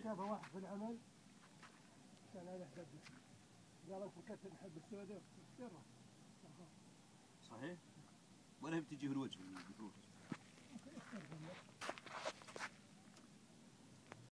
شافه واحد في العمل كان عليه دبه، قال انت مكتب حب السوداء، جرب. صحيح؟ ولا بتجي في الوجه البحوث؟